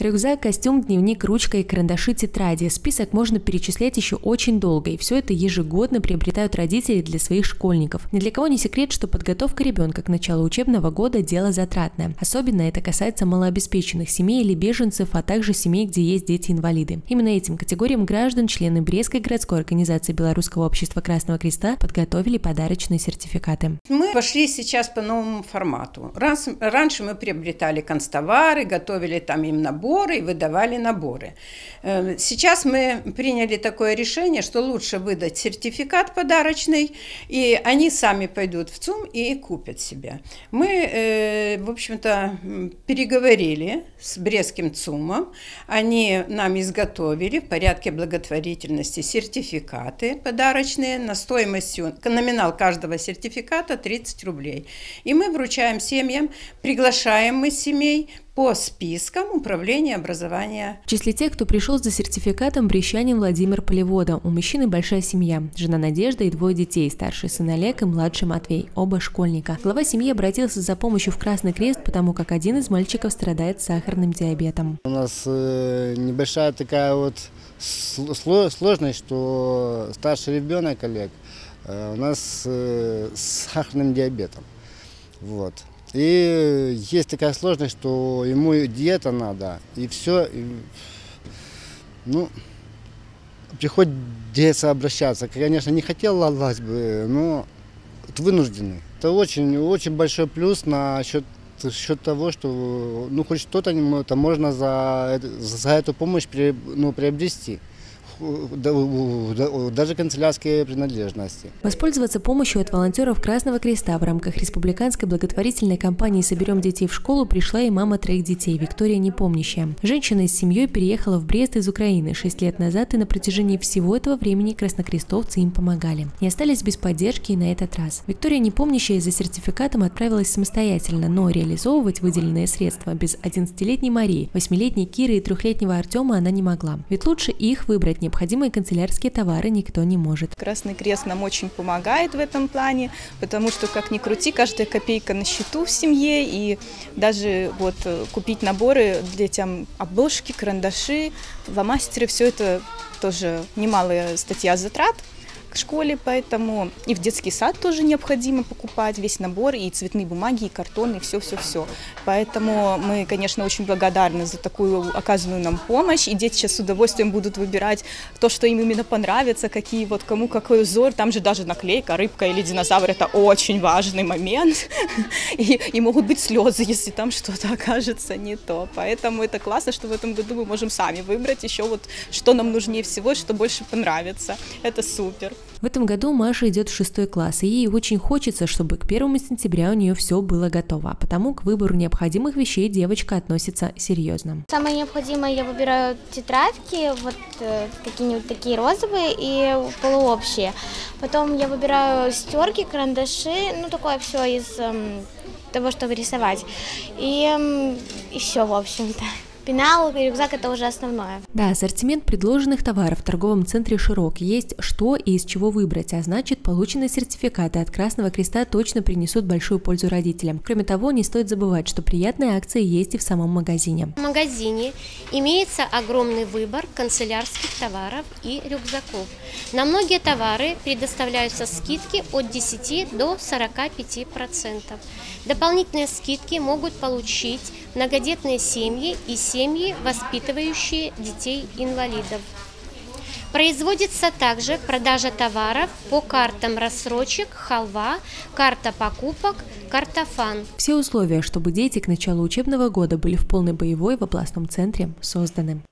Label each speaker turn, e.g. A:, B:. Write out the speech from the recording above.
A: Рюкзак, костюм, дневник, ручка и карандаши, тетради. Список можно перечислять еще очень долго, и все это ежегодно приобретают родители для своих школьников. Ни для кого не секрет, что подготовка ребенка к началу учебного года – дело затратное. Особенно это касается малообеспеченных семей или беженцев, а также семей, где есть дети-инвалиды. Именно этим категориям граждан члены Брестской городской организации Белорусского общества Красного Креста подготовили подарочные сертификаты.
B: Мы пошли сейчас по новому формату. Раньше мы приобретали канцтовары, готовили там им наборы и выдавали наборы. Сейчас мы приняли такое решение, что лучше выдать сертификат подарочный, и они сами пойдут в ЦУМ и купят себе. Мы, в общем-то, переговорили с Брестским ЦУМом, они нам изготовили в порядке благотворительности сертификаты подарочные на стоимостью, номинал каждого сертификата 30 рублей. И мы вручаем семьям, приглашаем мы семей по спискам управления образования.
A: В числе тех, кто пришел за сертификатом, брестчанин Владимир Полевода. У мужчины большая семья. Жена Надежда и 2 детей. Старший сын Олег и младший Матвей. Оба школьника. Глава семьи обратился за помощью в Красный Крест, потому как один из мальчиков страдает сахарным диабетом.
C: У нас небольшая такая вот сложность, что старший ребенок Олег у нас с сахарным диабетом. Вот. И есть такая сложность, что ему диета надо, и все, приходится обращаться. Конечно, не хотелось бы, но вынуждены. Это очень большой плюс на счет того, что хоть что-то можно за эту помощь приобрести. Даже канцелярские принадлежности.
A: Воспользоваться помощью от волонтеров Красного Креста в рамках республиканской благотворительной кампании «Соберем детей в школу» пришла и мама 3 детей, Виктория Непомнящая. Женщина с семьей переехала в Брест из Украины 6 лет назад, и на протяжении всего этого времени краснокрестовцы им помогали. Не остались без поддержки и на этот раз. Виктория Непомнящая за сертификатом отправилась самостоятельно, но реализовывать выделенные средства без 11-летней Марии, 8-летней Киры и 3-летнего Артема она не могла. Ведь лучше их выбрать необходимые канцелярские товары никто не может.
D: Красный Крест нам очень помогает в этом плане, потому что, как ни крути, каждая копейка на счету в семье, и даже вот купить наборы детям, обложки, карандаши, фломастеры, все это тоже немалая статья затрат к школе, поэтому и в детский сад тоже необходимо покупать весь набор, и цветные бумаги, и картон, и все-все-все. Поэтому мы, конечно, очень благодарны за такую оказанную нам помощь, и дети сейчас с удовольствием будут выбирать то, что им именно понравится, какие вот кому какой узор. Там же даже наклейка, рыбка или динозавр – это очень важный момент, и могут быть слезы, если там что-то окажется не то. Поэтому это классно, что в этом году мы можем сами выбрать еще вот, что нам нужнее всего, что больше понравится. Это супер.
A: В этом году Маша идет в 6 класс, и ей очень хочется, чтобы к 1 сентября у нее все было готово, а потому к выбору необходимых вещей девочка относится серьезно.
E: Самое необходимое я выбираю тетрадки, вот какие-нибудь такие розовые и полуобщие. Потом я выбираю стерки, карандаши, такое все из того, чтобы рисовать. И все, в общем-то. Пенал и рюкзак – это уже основное.
A: Да, ассортимент предложенных товаров в торговом центре широк. Есть что и из чего выбрать, а значит, полученные сертификаты от Красного Креста точно принесут большую пользу родителям. Кроме того, не стоит забывать, что приятные акции есть и в самом магазине.
F: В магазине имеется огромный выбор канцелярских товаров и рюкзаков. На многие товары предоставляются скидки от 10 до 45%. Дополнительные скидки могут получить многодетные семьи и семьи, воспитывающие детей-инвалидов. Производится также продажа товаров по картам рассрочек, халва, карта покупок, картофан.
A: Все условия, чтобы дети к началу учебного года были в полной боевой в областном центре, созданы.